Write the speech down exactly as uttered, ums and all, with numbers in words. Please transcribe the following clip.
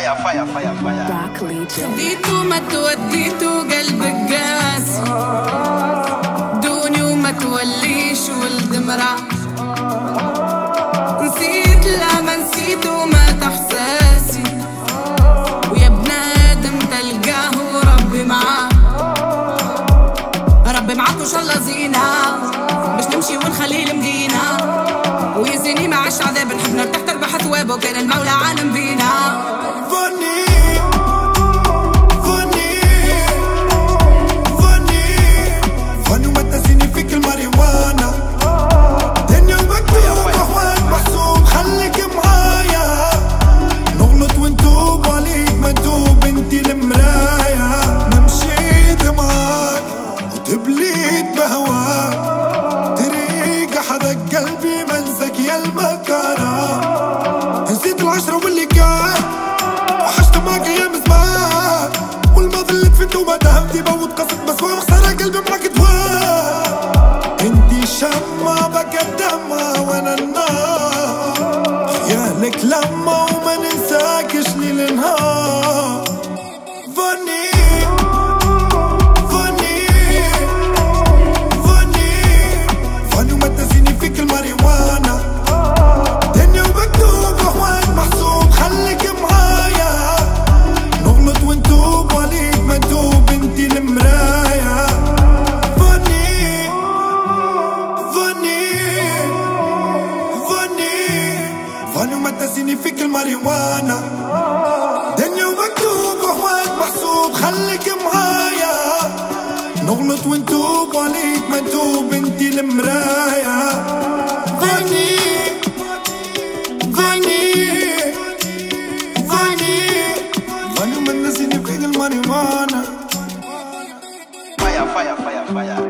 فايا فايا فايا فايا خديته ما توديته قلبك قاسي دوني وما توليش ولد مرا نسيت لا ما نسيت وما تحساسي ويا بنادم تلقاه وربي معاه ربي معاك وان شاء الله زينة باش نمشي ونخلي مدينة ويزيني مع الشعب نحب نرتاح تربح ثوابه وكان المولى عالم بينا. قلبي منسك يا المكانة نسيت العشرة واللي كان وحشت معك ايام زمان والماضي اللي دفنته وما دهمتي بوت قصد بس وخسارة قلبي معك دوام انتي شمعة بكت دمعة وانا النار خيالك لما وما ننساكش ليل نهار فاني الماريوانا دنيا ومكتوب اخوات محسوب خليك معايا نغلط ونتوب وليك مندوب انتي المراية فاني فاني فاني فاني وما تنسيني فيك الماريوانا دنيا ومكتوب اخوات محسوب خليك معايا نغلط ونتوب وليك مندوب انتي المراية فاني فاني فاني فاني وما تنسيني فيك الماريوانا فايا فايا فايا فايا